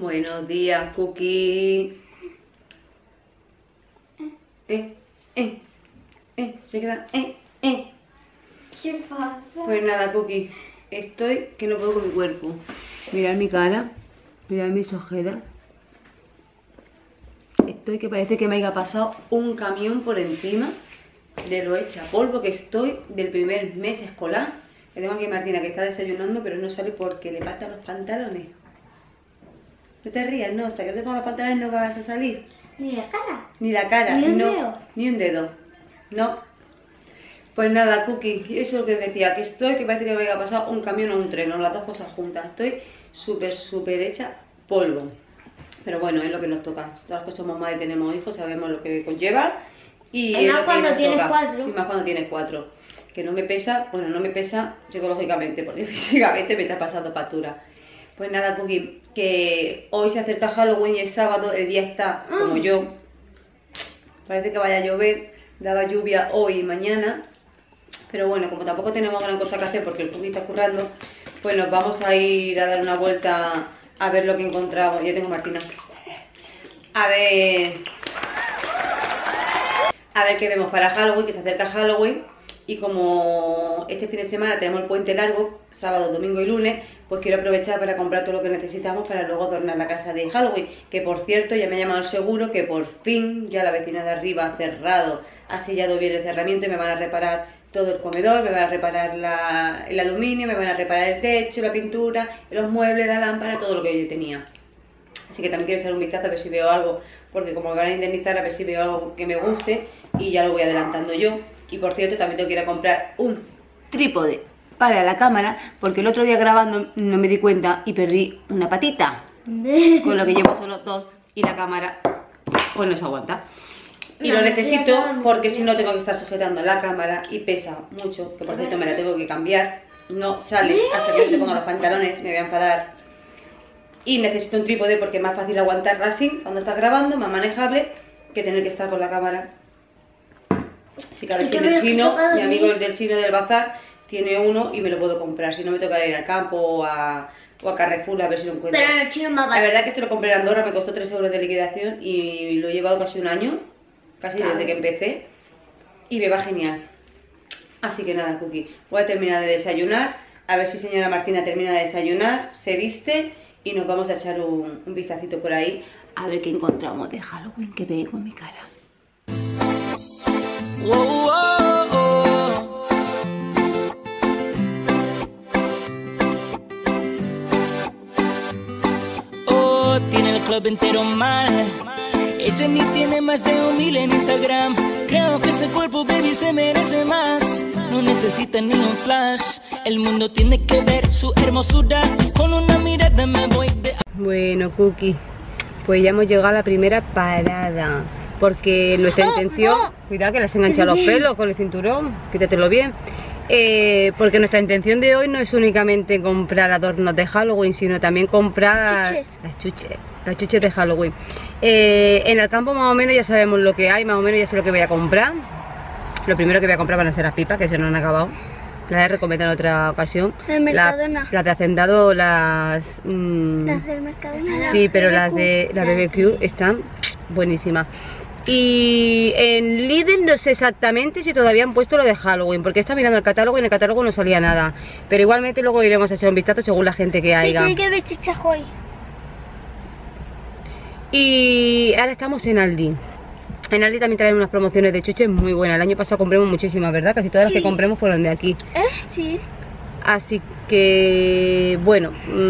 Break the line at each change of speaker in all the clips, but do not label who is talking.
Buenos días, Cookie. Se queda.
¿Qué pasa?
Pues nada, Cookie. Estoy que no puedo con mi cuerpo. Mirad mi cara. Mirad mis ojeras. Estoy que parece que me haya pasado un camión por encima de lo hecha polvo que estoy del primer mes escolar. Que tengo aquí a Martina que está desayunando, pero no sale porque le faltan los pantalones. No te rías, no, hasta que te pongas los pantalones no vas a salir.
Ni la cara.
Ni la cara,
Ni un
no,
dedo.
ni un dedo. No. Pues nada, Cookie, eso es lo que decía, que estoy, que parece que me haya pasado un camión o un tren, o las dos cosas juntas. Estoy súper hecha polvo. Pero bueno, es lo que nos toca. Todas las que somos madres y tenemos hijos sabemos lo que conlleva. Y
Es más
lo que
cuando
nos
tienes
toca.
4.
Y más cuando tienes 4. Que no me pesa, bueno, no me pesa psicológicamente, porque físicamente me está pasando factura. Pues nada, Cookie, que hoy se acerca Halloween y es sábado, el día está como yo. Parece que vaya a llover, daba lluvia hoy y mañana. Pero bueno, como tampoco tenemos gran cosa que hacer porque el Cookie está currando, pues nos vamos a ir a dar una vuelta a ver lo que encontramos. Ya tengo Martina. A ver qué vemos para Halloween, que se acerca Halloween. Y como este fin de semana tenemos el puente largo, sábado, domingo y lunes, pues quiero aprovechar para comprar todo lo que necesitamos para luego adornar la casa de Halloween. Que por cierto, ya me ha llamado el seguro que por fin ya la vecina de arriba ha cerrado, ha sellado bien el cerramiento y me van a reparar todo el comedor, me van a reparar el aluminio, me van a reparar el techo, la pintura, los muebles, la lámpara, todo lo que yo tenía. Así que también quiero echar un vistazo a ver si veo algo, porque como me van a indemnizar, a ver si veo algo que me guste y ya lo voy adelantando yo. Y por cierto, también tengo que ir a comprar un trípode para la cámara, porque el otro día grabando no me di cuenta y perdí una patita, con lo que llevo solo 2 y la cámara pues no se aguanta. Y lo necesito porque si no tengo que estar sujetando la cámara y pesa mucho, que por cierto me la tengo que cambiar. No sales hasta que no te ponga los pantalones, me voy a enfadar. Y necesito un trípode porque es más fácil aguantarla así cuando estás grabando, más manejable que tener que estar con la cámara. Así que a ver si el chino, mi amigo el del chino del bazar, tiene uno y me lo puedo comprar. Si no me toca ir al campo o a Carrefour a ver si lo encuentro.
Pero el chino más
La verdad es que esto lo compré en Andorra, me costó 3 euros de liquidación y lo he llevado casi un año, casi desde que empecé, y me va genial. Así que nada, Cookie, voy a terminar de desayunar, a ver si señora Martina termina de desayunar, se viste y nos vamos a echar un vistacito por ahí a ver qué encontramos de Halloween que pegue con mi cara.
Tiene el club entero mal. Ella ni tiene más de 1.000 en Instagram. Creo que ese cuerpo, baby, se merece más. No necesita ni un flash. El mundo tiene que ver su hermosura. Con una mirada me voy de...
Bueno, Cookie, pues ya hemos llegado a la primera parada. Porque nuestra intención... Cuidado que le has enganchado los pelos con el cinturón. Quítatelo bien. Porque nuestra intención de hoy no es únicamente comprar adornos de Halloween, sino también comprar las chuches de Halloween. En el campo más o menos ya sabemos lo que hay, más o menos ya sé lo que voy a comprar. Lo primero que voy a comprar van a ser las pipas, que se nos han acabado. Las he recomendado en otra ocasión. Las de Hacendado, las
del Mercadona.
sí, pero las de la BBQ están buenísimas. Y en Lidl no sé exactamente si todavía han puesto lo de Halloween, porque está mirando el catálogo y en el catálogo no salía nada. Pero igualmente luego iremos a echar un vistazo según la gente que haya.
Sí, hay que ver chichajoy.
Y ahora estamos en Aldi. En Aldi también traen unas promociones de chuches muy buenas. El año pasado compramos muchísimas, ¿verdad? Casi todas las que compramos fueron de aquí.
Sí.
Así que, bueno,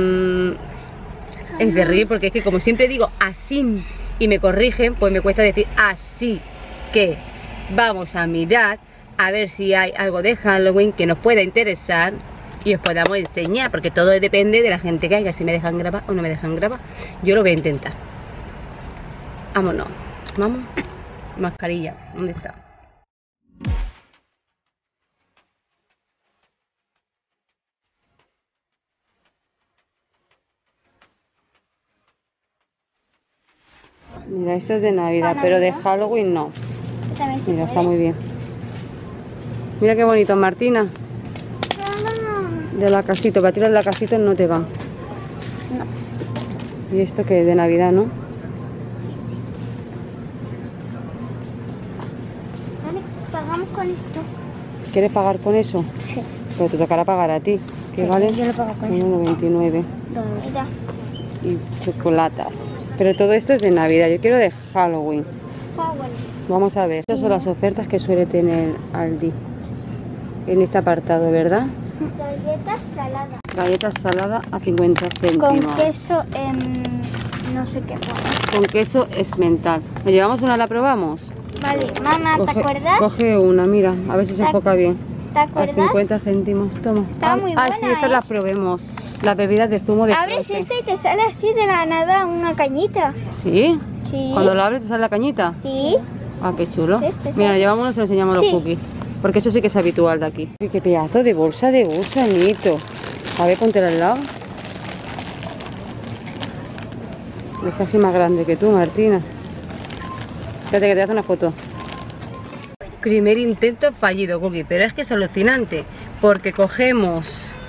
es de reír porque es que como siempre digo así y me corrigen, pues me cuesta decir así que vamos a mirar a ver si hay algo de Halloween que nos pueda interesar y os podamos enseñar, porque todo depende de la gente que haya, si me dejan grabar o no me dejan grabar. Yo lo voy a intentar. Vámonos, vamos. Mascarilla, ¿dónde está? Mira, esto es de Navidad, pero de Halloween no. Mira, está muy bien. Mira qué bonito, Martina. De la casita, para tirar la casita no te va. ¿Y esto que es de Navidad, no?
Vale, pagamos con esto.
¿Quieres pagar con eso?
Sí.
Pero te tocará pagar a ti. ¿Qué
Sí,
vale?
yo lo pago con eso.
1,99.
Mira.
Y chocolatas. Pero todo esto es de Navidad. Yo quiero de Halloween. Vamos a ver. Estas son las ofertas que suele tener Aldi en este apartado, ¿verdad?
Galletas saladas.
Galletas saladas a 50 céntimos.
Con queso, no sé qué pone.
Con queso esmental. ¿Nos llevamos una? ¿La probamos?
Vale, mamá, ¿te acuerdas?
Coge una, mira, a ver si se enfoca bien.
¿Te
A
acuerdas?
50 céntimos, toma.
Está muy buena,
sí, estas las probemos. Las bebidas de zumo de
Abres
Frozen.
esta y te sale así de la nada una cañita.
¿Sí?
Sí.
Cuando lo abres te sale la cañita.
Sí.
Ah, qué chulo.
Este,
Mira, nos llevamos uno y se lo enseñamos a los
Sí.
cookies. Porque eso sí que es habitual de aquí. Uy, qué pedazo de bolsa de gusanito. A ver, póntela al lado. Es casi más grande que tú, Martina. Espérate que te hace una foto. Primer intento fallido, Cookie, pero es que es alucinante. Porque cogemos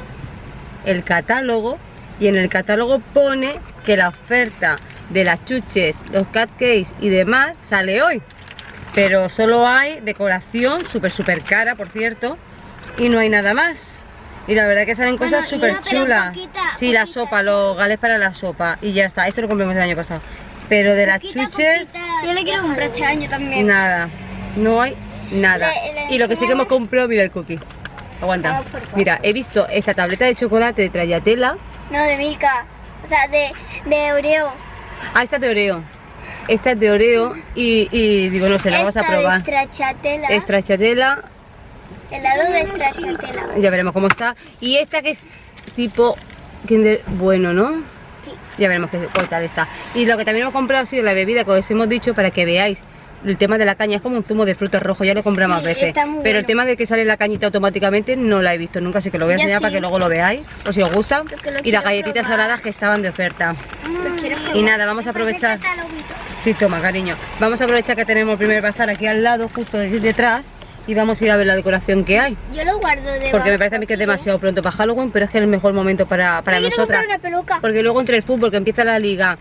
el catálogo y en el catálogo pone que la oferta de las chuches, los cupcakes y demás sale hoy. Pero solo hay decoración súper cara, por cierto, y no hay nada más. Y la verdad que salen cosas súper chulas. Sí, la sopa, los gales para la sopa y ya está. Eso lo compramos el año pasado. Pero de las chuches,
Yo le quiero comprar este año también.
nada. No hay nada. Y lo que sí que hemos comprado, mira el cookie. Aguanta. Mira, he visto esta tableta de chocolate de Trallatela.
No, de Milka. O sea, de Oreo.
Ah, esta es de Oreo. Esta es de Oreo y digo, no sé, la vamos a probar.
Esta de Stracciatella.
Es Trallatela.
Helado de Stracciatella.
Ya veremos cómo está. Y esta que es tipo Kinder bueno, ¿no?
Sí.
Ya veremos qué tal está. Y lo que también hemos comprado ha sido la bebida que os hemos dicho para que veáis. El tema de la caña es como un zumo de frutos rojos, ya lo he comprado más veces.
está muy
Pero el
bueno.
tema de que sale la cañita automáticamente no la he visto nunca, así que lo voy a
Ya
enseñar
sí.
para que luego lo veáis, por si os gusta.
Porque lo
Y las
quiero
galletitas
probar.
saladas que estaban de oferta.
Lo quiero probar.
Y nada, vamos a aprovechar. Sí, toma, cariño. Vamos a aprovechar que tenemos el primer bazar aquí al lado, justo detrás, y vamos a ir a ver la decoración que hay.
Yo lo guardo de
Porque me parece a mí que es demasiado pronto para Halloween, pero es que es el mejor momento para nosotras.
Una peluca.
Porque luego entre el fútbol, que empieza la liga,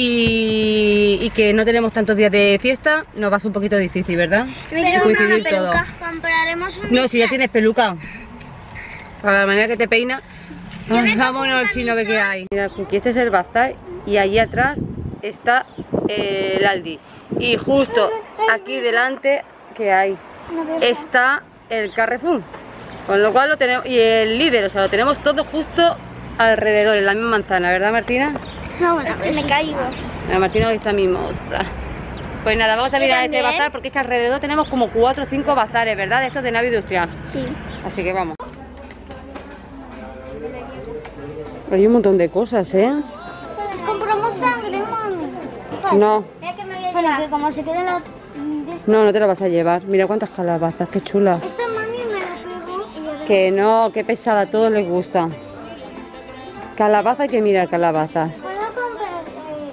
y que no tenemos tantos días de fiesta, nos va a ser un poquito difícil, ¿verdad?
Pero
coincidir
una
todo.
peluca. Compraremos un
No, si ya tienes peluca. Para la manera que te peina. Ay, vámonos al chino, ve que hay. Mira, Cookie, este es el bazar y allí atrás está el Aldi. Y justo aquí delante, ¿qué hay? Está el Carrefour. Con lo cual lo tenemos, y el líder, o sea, lo tenemos todo justo alrededor, en la misma manzana, ¿verdad, Martina?
No, bueno, me caigo.
La Martina hoy está mimosa. Pues nada, vamos a mirar este
también.
bazar porque es que alrededor tenemos como 4 o 5 bazares, ¿verdad? De estos de nave industrial.
Sí.
Así que vamos. Hay un montón de cosas, ¿eh?
Compramos sangre, mami.
No,
Bueno, que como se quede la...
no te la vas a llevar. Mira cuántas calabazas, qué chulas.
Esta mami me la pegó y yo...
Que no, qué pesada, a todos les gusta. Calabaza, hay que mirar calabazas.
¿Puedo comprar?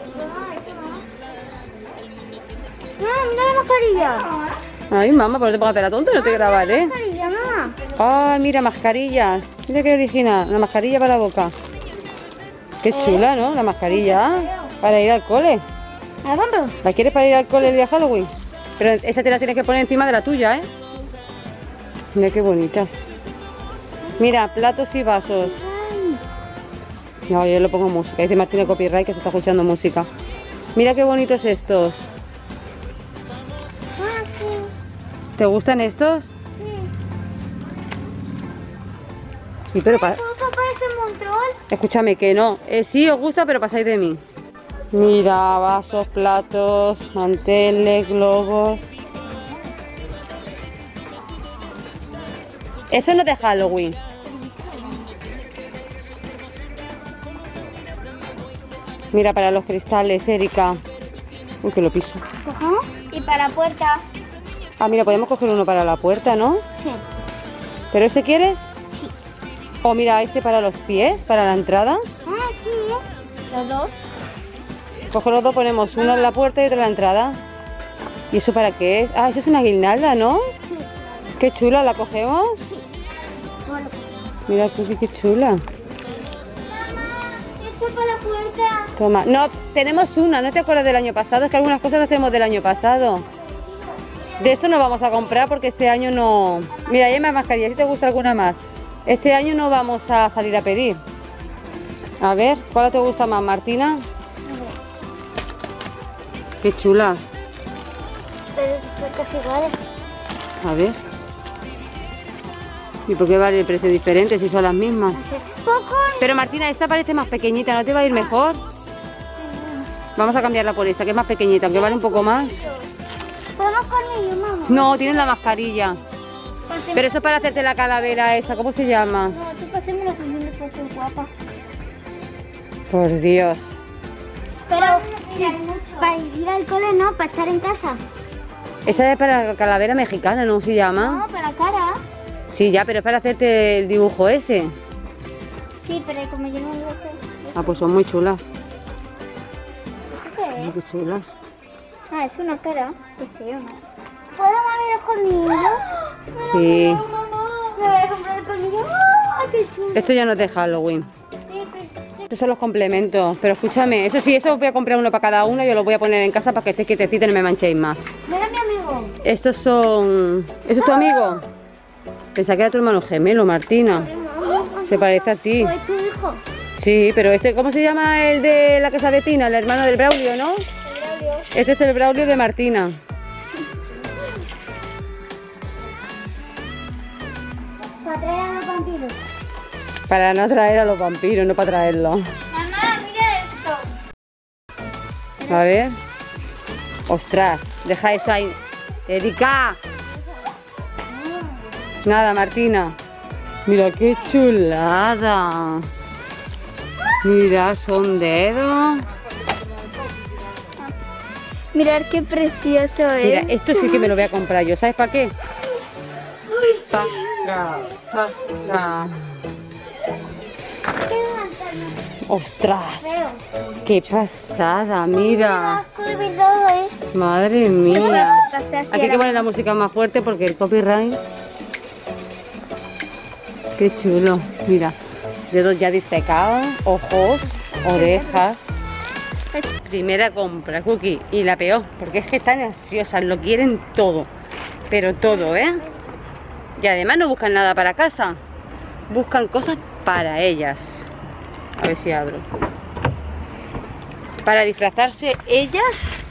Mira la mascarilla.
Ay, mamá, pero no te pongas de la tonta, no te grabaré.
Mascarilla, mamá.
Ay, mira, mascarillas. Mira qué original, una mascarilla para la boca. Qué chula, ¿no? La mascarilla para ir al cole.
¿La compro?
¿La quieres para ir al cole el día de Halloween? Pero esa te la tienes que poner encima de la tuya, ¿eh? Mira qué bonitas. Mira, platos y vasos. No, yo le pongo música. Dice Martina Copyright que se está escuchando música. Mira qué bonitos estos.
Ah, sí.
¿Te gustan estos?
Sí.
Sí, pero
¿Esto parece Montrol?
escúchame que no. Sí os gusta, pero pasáis de mí. Mira, vasos, platos, manteles, globos. Eso no es de Halloween. Mira, para los cristales, Erika. Uy, que lo piso.
Ajá. Y para la puerta.
Ah, mira, podemos coger uno para la puerta, ¿no?
Sí.
¿Pero ese quieres? Sí. O mira, este para los pies, para la entrada.
Ah, sí. Los dos.
Coge los dos, ponemos uno en la puerta y otro en la entrada. ¿Y eso para qué es? Ah, eso es una guirnalda, ¿no?
Sí.
Qué chula, ¿la cogemos?
Bueno.
Mira, Cookie, qué chula.
Mamá, esto para la puerta.
Toma. No, tenemos una, ¿no te acuerdas del año pasado? Es que algunas cosas las tenemos del año pasado. De esto no vamos a comprar porque este año no... Mira, ahí hay más mascarillas, si te gusta alguna más. Este año no vamos a salir a pedir. A ver, ¿cuál te gusta más, Martina? Qué chula.
Pero son casi iguales.
A ver. ¿Y por qué vale el precio diferente si son las mismas? Pero Martina, esta parece más pequeñita, ¿no te va a ir mejor? Vamos a cambiarla por esta, que es más pequeñita, aunque vale un poco más.
¿Podemos colmillos, mamá?
No, tienen la mascarilla. Pero eso es para hacerte la calavera esa, ¿cómo se llama?
No, tú pasemos la función de foto guapa.
Por Dios.
Pero sí, para ir al cole no, para estar en casa.
Esa es para la calavera mexicana, ¿no se llama?
No, para la cara.
Sí, ya, pero es para hacerte el dibujo ese.
Sí, pero como yo no lo sé.
Ah, pues son muy chulas.
¿Esto qué es?
Muy chulas.
Ah, es una cara. ¿Puedo mover los colmillos?
Sí.
Me voy a comprar el colmillo. ¡Ah, qué chulo!
Esto ya no es de Halloween.
Sí, pero...
Estos son los complementos. Pero escúchame, eso sí, eso voy a comprar uno para cada uno y yo los voy a poner en casa para que estéis quietecitos y no me manchéis más.
Mira mi amigo.
Estos son... ¿Eso es tu amigo? Pensaba que era tu hermano gemelo, Martina. Se parece a ti.
¿O es tu hijo?
Sí, pero este, ¿cómo se llama el de la Casa Betina? El hermano del Braulio, ¿no? Este es el Braulio de Martina.
Para traer a los vampiros.
Para no atraer a los vampiros, no para traerlos.
Mamá, mira esto.
A ver. Ostras, deja eso ahí. Erika. Nada, Martina. Mira qué chulada. Mira, son dedos.
Mirad qué precioso es.
Mira, esto sí que me lo voy a comprar yo. ¿Sabes para qué? Ostras, qué pasada, mira. Madre mía. Aquí hay que poner la música más fuerte porque el copyright. Qué chulo, mira. Dedos ya disecados, ojos, orejas. Primera compra, Cookie, y la peor, porque es que están ansiosas, lo quieren todo, pero todo, ¿eh? Y además no buscan nada para casa, buscan cosas para ellas. A ver si abro. Para disfrazarse ellas.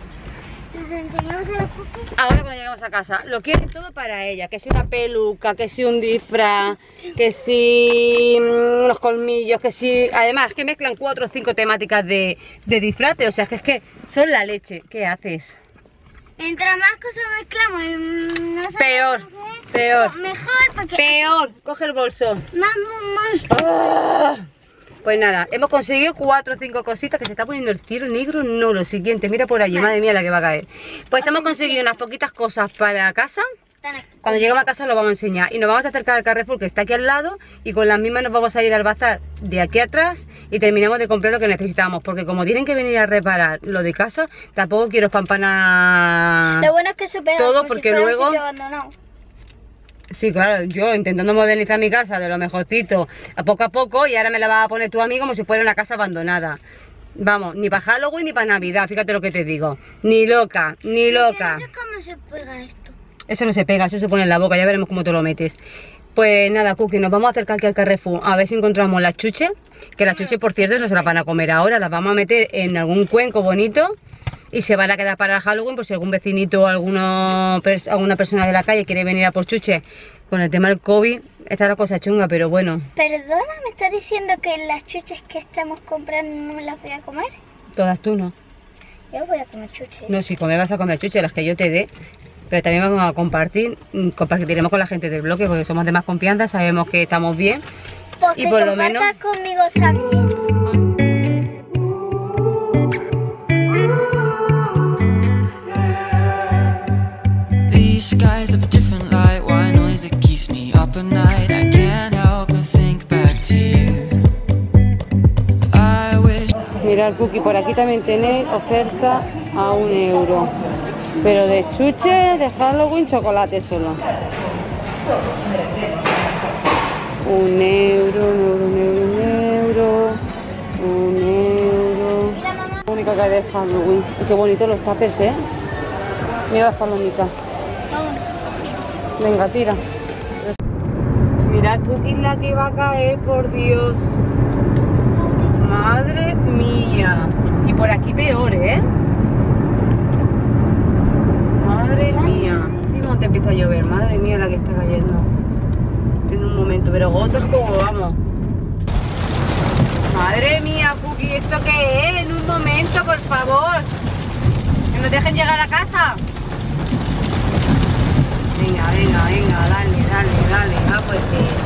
Ahora cuando lleguemos a casa, lo quieren todo para ella, que si una peluca, que si un disfraz, que si unos colmillos, que si... Además, que mezclan 4 o 5 temáticas de disfraces, o sea, que es que son la leche. ¿Qué haces?
Mientras más cosas mezclamos, no sé
Peor, peor.
Mejor, porque...
Peor, coge el bolso.
Más.
¡Ah! Pues nada, hemos conseguido 4 o 5 cositas, que se está poniendo el cielo negro. No, lo siguiente, mira por allí, madre mía la que va a caer. Pues hemos conseguido unas poquitas cosas para casa. Cuando lleguemos a casa lo vamos a enseñar. Y nos vamos a acercar al Carrefour, que está aquí al lado, y con las mismas nos vamos a ir al bazar de aquí atrás y terminamos de comprar lo que necesitamos. Porque como tienen que venir a reparar lo de casa, tampoco quiero espampanar
Lo bueno es que se pega
todo,
como
porque
si fuera un
luego...
sitio abandonado.
Sí, claro, yo intentando modernizar mi casa de lo mejorcito a poco, y ahora me la vas a poner tu amigo como si fuera una casa abandonada. Vamos, ni para Halloween ni para Navidad, fíjate lo que te digo. Ni loca, ni loca.
No sé cómo se pega esto.
Eso no se pega, eso se pone en la boca, ya veremos cómo te lo metes. Pues nada, Cookie, nos vamos a acercar aquí al Carrefour a ver si encontramos las chuches. Que las chuches, por cierto, no se las van a comer ahora, las vamos a meter en algún cuenco bonito. Y se van a quedar para Halloween, por si algún vecinito o alguna persona de la calle quiere venir a por chuches. Con el tema del COVID, esta es la cosa chunga, pero bueno.
Perdona, ¿me estás diciendo que las chuches que estamos comprando no me las voy a comer?
Todas tú no.
Yo voy a comer chuches.
No, si comer vas a comer chuches, las que yo te dé. Pero también vamos a compartiremos con la gente del bloque, porque somos de más confianza, sabemos que estamos bien.
Porque
y por lo menos
conmigo también.
These skies have a different light, white noise that keeps me up at night. I can't help but think back to you. I wish.
Mirad, Cookie, por aquí también tenéis oferta a 1 euro. Pero de chuche, de Halloween, chocolate solo. 1 euro, 1 euro, 1 euro, 1 euro.
Mira, mamá,
pronóstico que hay de Halloween. Y qué bonito los tapers, ¿eh? Mira las palomitas. Venga, tira. Mirad, Cookie, la que va a caer, por Dios. Madre mía. Y por aquí peor, ¿eh? Madre mía. ¿Y cómo te empieza a llover? Madre mía la que está cayendo. En un momento, pero gotas como vamos. Madre mía, Cookie, ¿esto qué es? En un momento, por favor. Que nos dejen llegar a casa. Venga, dale. Ah, pues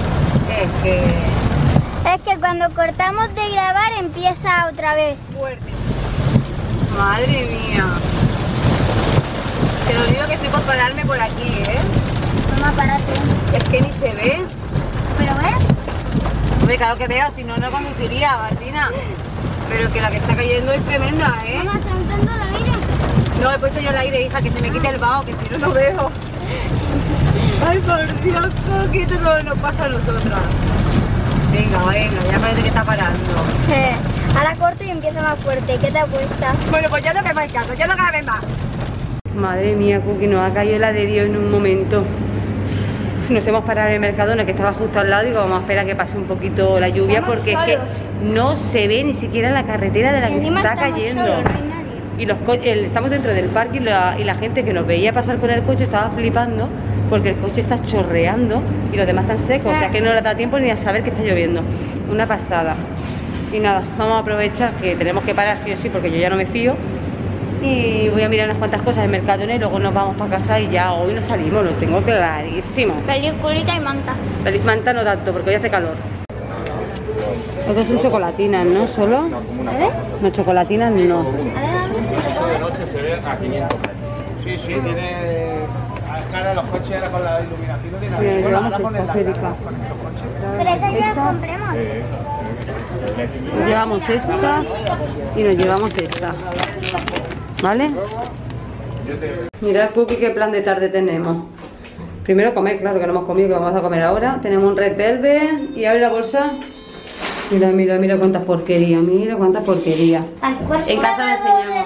Es que cuando cortamos de grabar empieza otra vez.
fuerte. Madre mía. Te lo digo que estoy por pararme por aquí, ¿eh?
Mamá, párate.
Es que ni se ve.
¿Pero ves?
Hombre, claro que veo, si no, no conduciría, Martina. Pero que la que está cayendo es tremenda, ¿eh?
Mamá, está entrando el aire.
No, he puesto yo el aire, hija, que se me quite el vaho, que si no, no veo. Ay, por Dios, que esto solo nos pasa a nosotras. Venga, ya parece que está parando.
Ahora corto y empieza más fuerte. ¿Qué te apuesta?
Bueno, pues ya no me hagáis caso, ya no grabé más. Madre mía, Cookie, nos ha caído la de Dios en un momento. Nos hemos parado en el Mercadona, que estaba justo al lado, y digo, vamos a esperar a que pase un poquito la lluvia, porque es que no se ve ni siquiera la carretera de la que está cayendo. Y los estamos dentro del parque y la gente que nos veía pasar con el coche estaba flipando porque el coche está chorreando y los demás están secos, o sea que no le da tiempo ni a saber que está lloviendo. Una pasada. Y nada, vamos a aprovechar que tenemos que parar sí o sí porque yo ya no me fío. Y voy a mirar unas cuantas cosas del Mercadona y luego nos vamos para casa y ya hoy no salimos, lo tengo clarísimo.
Peliculita y manta.
Feliz manta no tanto porque hoy hace calor. Estos son chocolatinas, ¿no? ¿Solo? No, chocolatinas no.
De noche se ve a 500 metros. Sí, tiene... Claro, los coches ahora con la iluminación de
Mira, llevamos esta, Federica.
Pero esta ya la compremos.
Nos llevamos estas y nos llevamos esta. ¿Vale? Mirad, Cookie, qué plan de tarde tenemos. Primero comer, claro que no hemos comido, que vamos a comer ahora. Tenemos un Red Velvet y abre la bolsa. Mira cuántas porquerías, mira cuántas porquerías. En casa le enseñamos.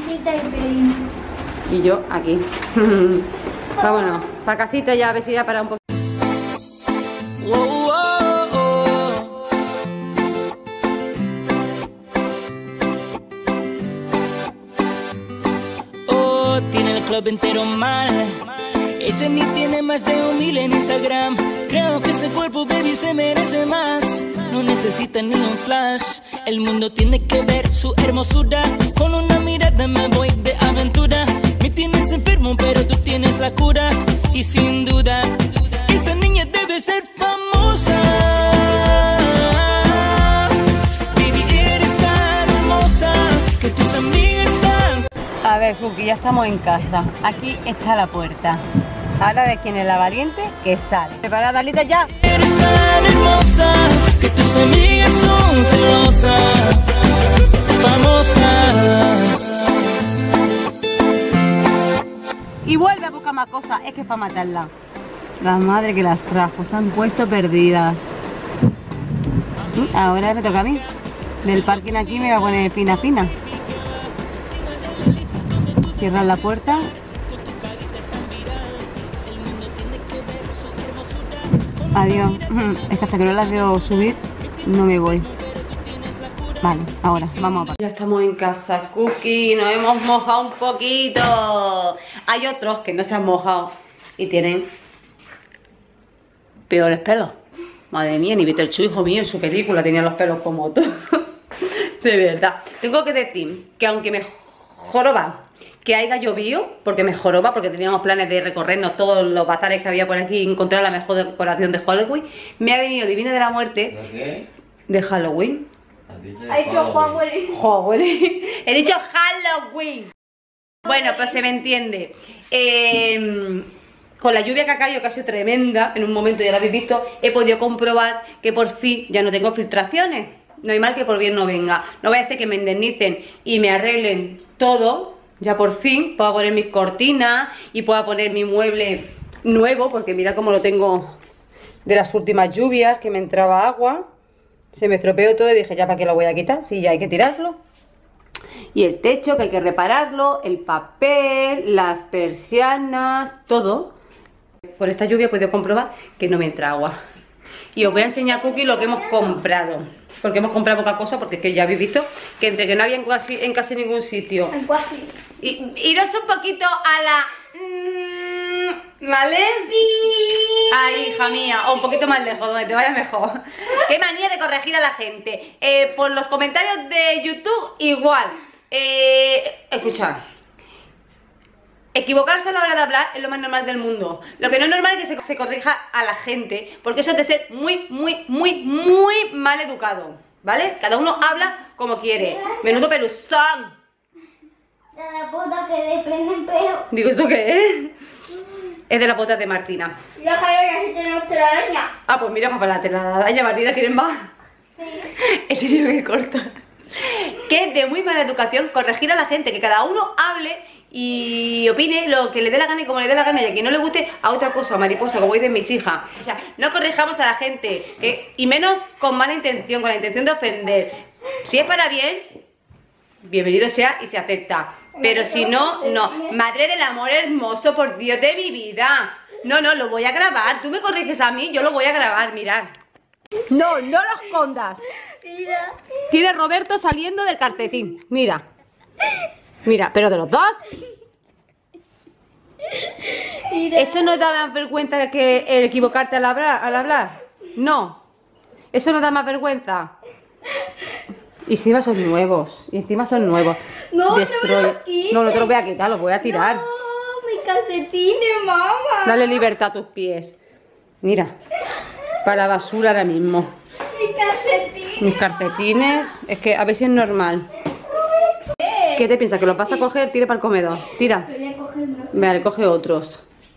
Y yo aquí. Vámonos, para casita ya, a ver si ya para un poquito.
Oh, tiene el club entero mal. Ella ni tiene más de 1000 en Instagram. Creo que ese cuerpo, baby, se merece más. No necesita ni un flash. El mundo tiene que ver su hermosura. Con una mirada me voy de aventura. Me tienes enfermo, pero tú tienes la cura. Y sin duda, esa niña debe ser famosa. Baby, eres tan hermosa que tus amigas están.
A ver, Cookie, ya estamos en casa. Aquí está la puerta. Ahora de quién es la valiente, que sale. ¿Preparada, Dalita, ya?
Eres tan hermosa que tus amigas son celosas. Famosa.
Y vuelve a buscar más cosas, es que es para matarla. La madre que las trajo, se han puesto perdidas. Ahora me toca a mí. Del parking aquí me voy a poner fina. Cierran la puerta. Adiós. Es que hasta que no las veo subir, no me voy. Vale, ahora, vamos a... Ya estamos en casa, Cookie, nos hemos mojado un poquito. Hay otros que no se han mojado y tienen peores pelos. Madre mía, ni Peter Chu, hijo mío, en su película tenía los pelos como tú. De verdad. Tengo que decir que aunque me joroba que haya llovido, porque me joroba, porque teníamos planes de recorrernos todos los bazares que había por aquí y encontrar la mejor decoración de Halloween, me ha venido Divina de la Muerte de Halloween.
Ha dicho
Halloween. He dicho Halloween. Bueno, pues se me entiende. Con la lluvia que ha caído, que ha sido tremenda, en un momento ya lo habéis visto, he podido comprobar que por fin ya no tengo filtraciones. No hay mal que por bien no venga. No vaya a ser que me indemnicen y me arreglen todo. Ya por fin puedo poner mis cortinas y puedo poner mi mueble nuevo, porque mira cómo lo tengo de las últimas lluvias, que me entraba agua. Se me estropeó todo y dije, ya para qué lo voy a quitar, si ya hay que tirarlo. Y el techo, que hay que repararlo, el papel, las persianas, todo. Con esta lluvia he podido comprobar que no me entra agua. Y os voy a enseñar, Cookie, lo que hemos comprado. Porque hemos comprado poca cosa, porque es que ya habéis visto que entre que no había en casi ningún sitio.
En casi.
Iros un poquito a la... ¿Vale? Ay, hija mía, o un poquito más lejos, donde te vaya mejor. Qué manía de corregir a la gente. Por los comentarios de YouTube, igual. Escuchad. Equivocarse a la hora de hablar es lo más normal del mundo. Lo que no es normal es que se corrija a la gente, porque eso es de ser muy mal educado, ¿vale? Cada uno habla como quiere. Menudo peluzón.
De la puta que desprende el pelo.
Digo, ¿esto qué es? Es de la bota de Martina.
Ya creo que así tenemos telaraña.
Ah, pues mira, para la telaraña, Martina, ¿tienen más?
Sí.
He tenido que cortar. Que es de muy mala educación corregir a la gente, que cada uno hable y opine lo que le dé la gana y como le dé la gana, y a quien no le guste a otra cosa, mariposa, como dicen mis hijas. O sea, no corrijamos a la gente, y menos con mala intención, con la intención de ofender. Si es para bien, bienvenido sea y se acepta. Pero si no, no. Madre del amor hermoso, por Dios de mi vida. No, lo voy a grabar. Tú me corriges a mí, yo lo voy a grabar, mirad. No lo escondas.
Mira.
Tiene Roberto saliendo del calcetín. Mira, pero de los dos.
Mira.
¿Eso no da más vergüenza que el equivocarte al hablar? No. ¿Eso no da más vergüenza? Y encima son nuevos.
No,
Destroy.
no me lo quites.
No te lo voy a quitar, los voy a tirar.
No, mis calcetines, mamá.
Dale libertad a tus pies. Mira, para la basura ahora mismo.
Mis calcetines.
Mis calcetines, es que a ver si es normal. ¿Qué te piensas? ¿Que los vas a coger? Tira para el comedor. Tira.
Voy a cogerlo.
Vale, coge otros.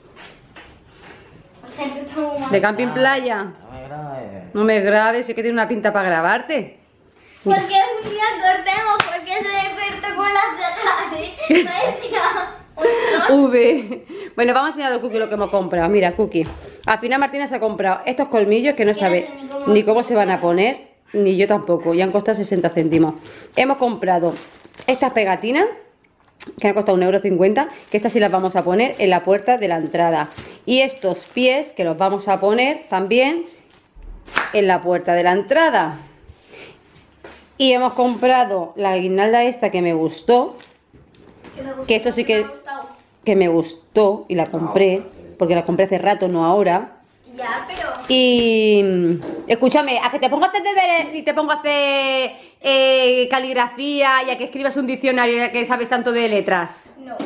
La gente está muy mal.
¿De camping playa? No me grabes, es que tiene una pinta para grabarte.
Porque un día cortemos, porque se despertó con las cejas.
V. Bueno, vamos a enseñar a Cookie lo que hemos comprado. Mira, Cookie. Al final Martina se ha comprado estos colmillos que no sabe ni cómo se van a poner, ni yo tampoco. Y han costado 60 céntimos. Hemos comprado estas pegatinas que han costado 1,50 €, que estas sí las vamos a poner en la puerta de la entrada. Y estos pies que los vamos a poner también en la puerta de la entrada. Y hemos comprado la guirnalda esta que me gustó, que esto sí que me gustó y la compré, porque la compré hace rato, no ahora.
Ya, pero...
Y escúchame, a que te pongo a hacer deberes y te pongo a hacer caligrafía y a que escribas un diccionario ya que sabes tanto de letras.
No.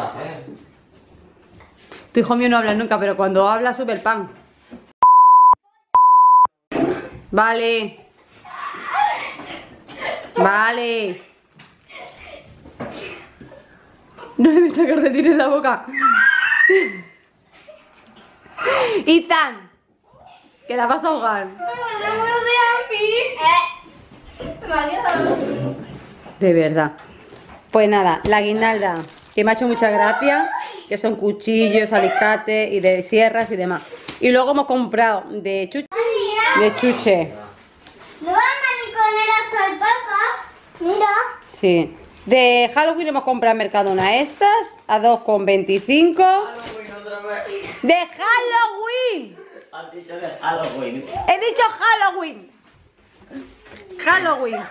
Tu hijo mío no habla nunca, pero cuando habla sube el pan. Vale. No me metas calcetín en la boca. Ethan, que la vas a ahogar. De verdad. Pues nada, la guirnalda, que me ha hecho mucha gracia, que son cuchillos, alicates y de sierras y demás. Y luego hemos comprado de chuche.
¿No van a poner hasta el papa? Mira.
Sí. De Halloween hemos comprado en Mercadona estas a 2,25. ¡De Halloween!
Has dicho de Halloween.
He dicho Halloween. Halloween.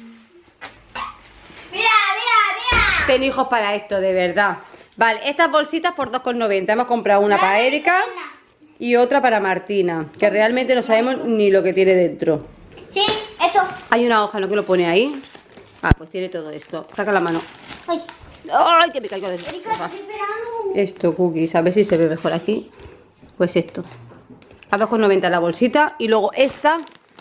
Mira.
Ten hijos para esto, de verdad. Vale, estas bolsitas por 2,90. Hemos comprado una para Erika y otra para Martina, que realmente no sabemos ni lo que tiene dentro.
Sí, esto.
Hay una hoja, ¿no? Que lo pone ahí. Ah, pues tiene todo esto. Saca la mano.
Ay,
¡Ay, que me caigo del
Erika,
sofá!
estoy esperando.
Esto, cookies, a ver si se ve mejor aquí. Pues esto. A 2,90 la bolsita. Y luego esta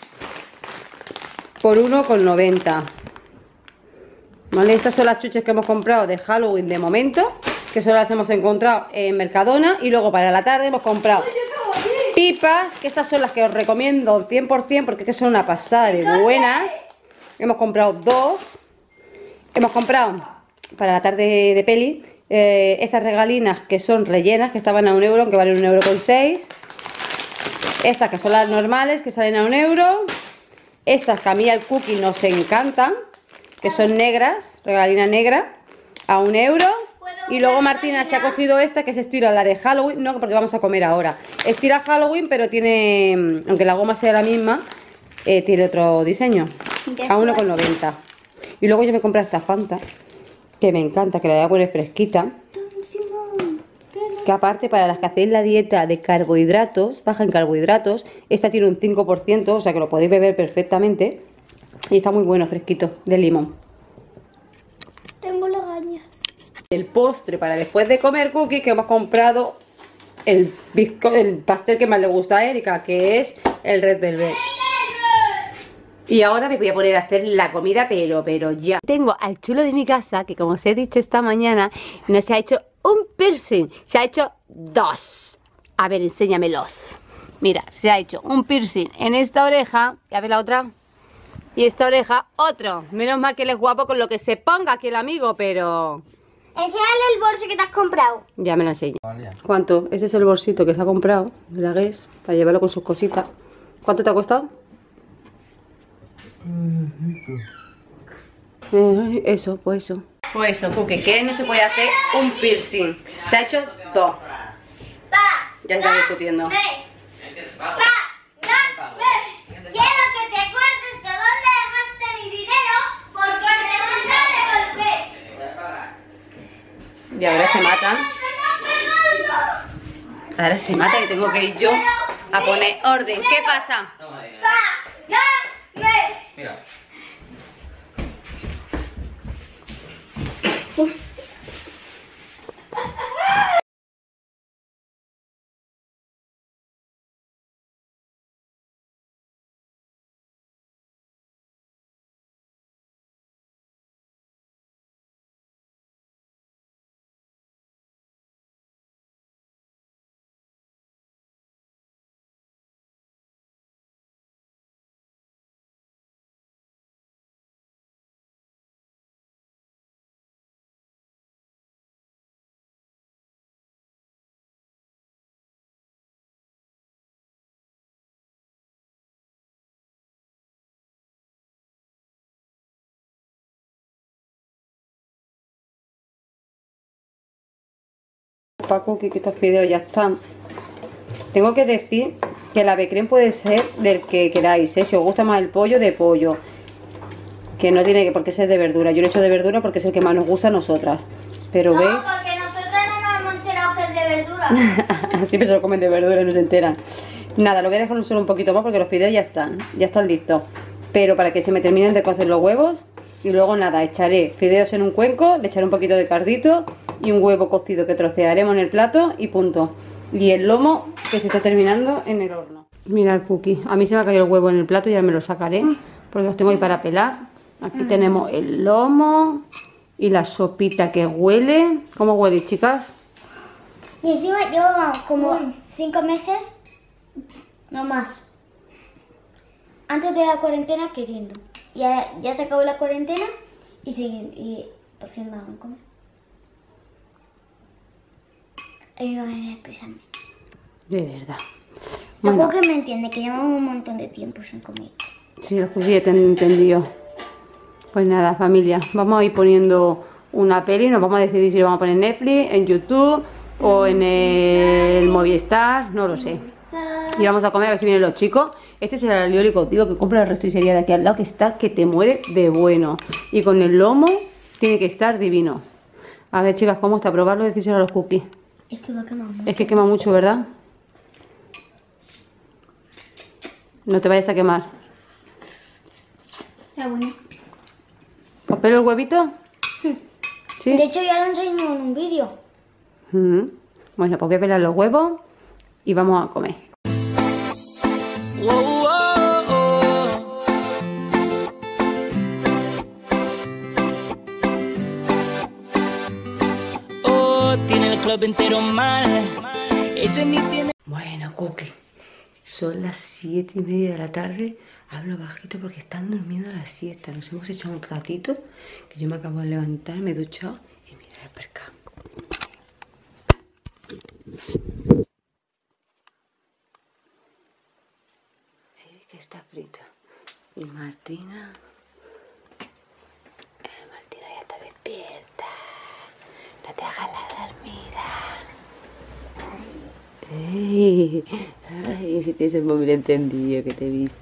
por 1,90. ¿Vale? Estas son las chuches que hemos comprado de Halloween de momento, que solo las hemos encontrado en Mercadona. Y luego para la tarde hemos comprado pipas, que estas son las que os recomiendo 100% porque es que son una pasada de buenas. Hemos comprado dos. Hemos comprado para la tarde de peli estas regalinas que son rellenas, que estaban a 1 €, aunque valen 1,06 €. Estas que son las normales, que salen a 1 €. Estas que a mí al cookie nos encantan, que son negras, regalina negra, a 1 euro. Y luego Martina se ha cogido esta, que es estilo la de Halloween, no, porque vamos a comer ahora. Estilo Halloween, pero tiene, aunque la goma sea la misma, tiene otro diseño, a 1,90. Y luego yo me compré esta Fanta, que me encanta, que la voy a poner fresquita. Que aparte, para las que hacéis la dieta de carbohidratos, baja en carbohidratos, esta tiene un 5%, o sea que lo podéis beber perfectamente. Y está muy bueno, fresquito, de limón.
Tengo lagañas.
El postre para después de comer cookies, que hemos comprado el pastel que más le gusta a Erika, que es el Red Velvet. Y ahora me voy a poner a hacer la comida, pero ya. Tengo al chulo de mi casa, que como os he dicho esta mañana, no se ha hecho un piercing, se ha hecho 2. A ver, enséñamelos. Mira, se ha hecho un piercing en esta oreja, y a ver la otra. Y esta oreja, otro. Menos mal que él es guapo con lo que se ponga aquí el amigo, pero...
Enséñale el bolso que te has comprado.
Ya me lo enseño. ¿Cuánto? Ese es el bolsito que se ha comprado de la Guess, para llevarlo con sus cositas. ¿Cuánto te ha costado? Eso, pues eso. Pues eso, porque que no se puede hacer un piercing. Se ha hecho 2. Ya está discutiendo.
Quiero que te acuerdes de dónde dejaste mi dinero porque te vas a devolver.
Y ahora se matan. Ahora se mata y tengo que ir yo a poner orden. ¿Qué pasa?
Mira.
Paco, que estos fideos ya están. Tengo que decir que la becrem puede ser del que queráis, ¿eh? Si os gusta más el pollo, de pollo. Que no tiene por qué ser de verdura. Yo lo he hecho de verdura porque es el que más nos gusta a nosotras. Pero
No,
veis...
porque nosotras no nos hemos enterado que es de verdura.
Siempre se lo comen de verdura y no se enteran. Nada, lo voy a dejar solo un poquito más porque los fideos ya están listos. Pero para que se me terminen de cocer los huevos. Y luego nada, echaré fideos en un cuenco, le echaré un poquito de cardito y un huevo cocido que trocearemos en el plato y punto. Y el lomo que se está terminando en el horno. Mira el cookie, a mí se me ha caído el huevo en el plato y ya me lo sacaré porque los tengo ahí para pelar. Aquí tenemos el lomo y la sopita que huele. ¿Cómo huele, chicas?
Y encima llevamos como 5 meses, no más, antes de la cuarentena queriendo. Ya se acabó la cuarentena y por fin vamos a comer. Ahí me van a expresarme.
De verdad.
La
Bueno,
que me entiende que llevamos un montón de tiempo sin comer.
sí, los cookies ya te han entendido. Pues nada, familia, vamos a ir poniendo una peli, nos vamos a decidir si lo vamos a poner en Netflix, en YouTube o en el Movistar, no lo sé. Y vamos a comer a ver si vienen los chicos. Este es el alioli contigo que compra la restricería de aquí al lado, que está que te muere de bueno. Y con el lomo tiene que estar divino. A ver, chicas, ¿cómo está? Probarlo y decírselo a los cookies.
Es que va a quemar mucho.
Es que quema mucho, ¿verdad? No te vayas a quemar.
Está bueno.
¿Os pelo el huevito? ¿Sí?
De hecho ya lo enseño en un vídeo.
Bueno, pues voy a pelar los huevos y vamos a comer.
Whoa, whoa, oh. Oh, tiene el club entero mal. Ella ni tiene.
Bueno, Cookie, son las 7:30 de la tarde. Hablo bajito porque están durmiendo a la siesta. Nos hemos echado un ratito, que yo me acabo de levantar, me he duchado y mira el percal. Que está frita. Y Martina Ay, si tienes el móvil encendido que te he visto.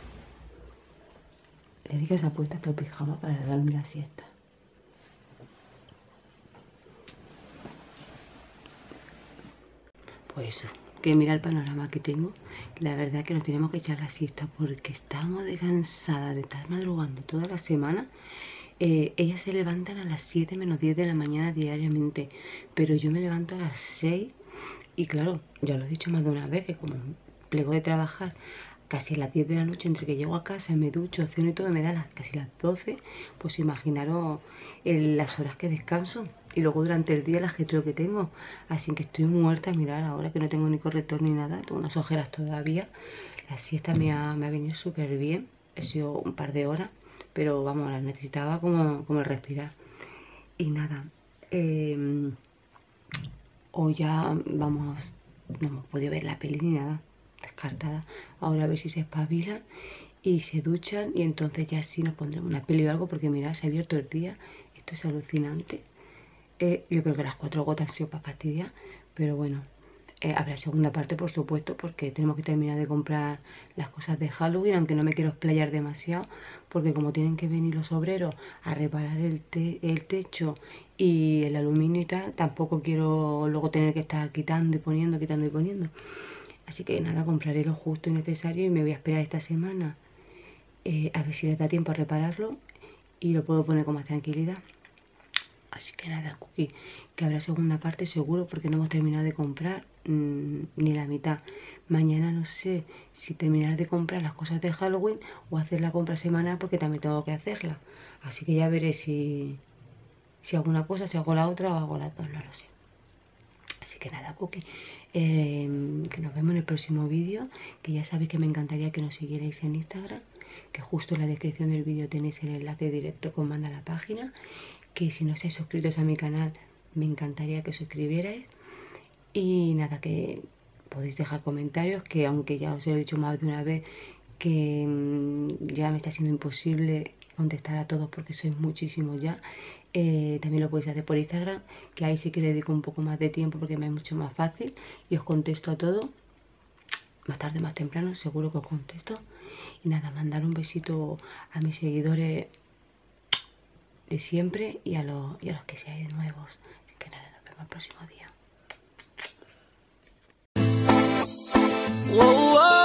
Erika se ha puesto hasta el pijama para darme la siesta. Pues eso, que mira el panorama que tengo. La verdad que nos tenemos que echar la siesta porque estamos de cansada de estar madrugando toda la semana. Ellas se levantan a las 7 menos 10 de la mañana diariamente, pero yo me levanto a las 6 y claro, ya lo he dicho más de una vez, que como plego de trabajar casi a las 10 de la noche, entre que llego a casa, me ducho, ceno y todo, me da casi las 12, pues imaginaros las horas que descanso y luego durante el día el ajetreo que tengo. Así que estoy muerta, mirar ahora que no tengo ni corrector ni nada, tengo unas ojeras todavía. La siesta me ha venido súper bien, he sido un par de horas, pero vamos, la necesitaba como el respirar. Y nada, hoy ya vamos, no hemos podido ver la peli ni nada, descartada. Ahora a ver si se espabilan y se duchan y entonces ya sí nos pondremos una peli o algo, porque mirad, se ha abierto el día, esto es alucinante. Yo creo que las 4 gotas han sido para fastidiar, pero bueno, habrá segunda parte por supuesto, porque tenemos que terminar de comprar las cosas de Halloween, aunque no me quiero explayar demasiado, porque como tienen que venir los obreros a reparar el techo y el aluminio y tal, tampoco quiero luego tener que estar quitando y poniendo, quitando y poniendo. Así que nada, compraré lo justo y necesario y me voy a esperar esta semana a ver si les da tiempo a repararlo y lo puedo poner con más tranquilidad. Así que nada, Cookie, que habrá segunda parte seguro, porque no hemos terminado de comprar ni la mitad. Mañana no sé si terminar de comprar las cosas de Halloween o hacer la compra semanal, porque también tengo que hacerla. Así que ya veré si hago una cosa, si hago la otra o hago las dos, no lo sé. Así que nada, Cookie, que nos vemos en el próximo vídeo, que ya sabéis que me encantaría que nos siguierais en Instagram, que justo en la descripción del vídeo tenéis el enlace directo que os manda a la página, que si no estáis suscritos a mi canal me encantaría que os suscribierais y nada, que podéis dejar comentarios, que aunque ya os he dicho más de una vez que ya me está siendo imposible contestar a todos porque sois muchísimos ya. También lo podéis hacer por Instagram, que ahí sí que dedico un poco más de tiempo porque me es mucho más fácil y os contesto a todo. Más tarde, más temprano, seguro que os contesto. Y nada, mandar un besito a mis seguidores de siempre y a los que seáis nuevos. Así que nada, nos vemos el próximo día.
Whoa, whoa.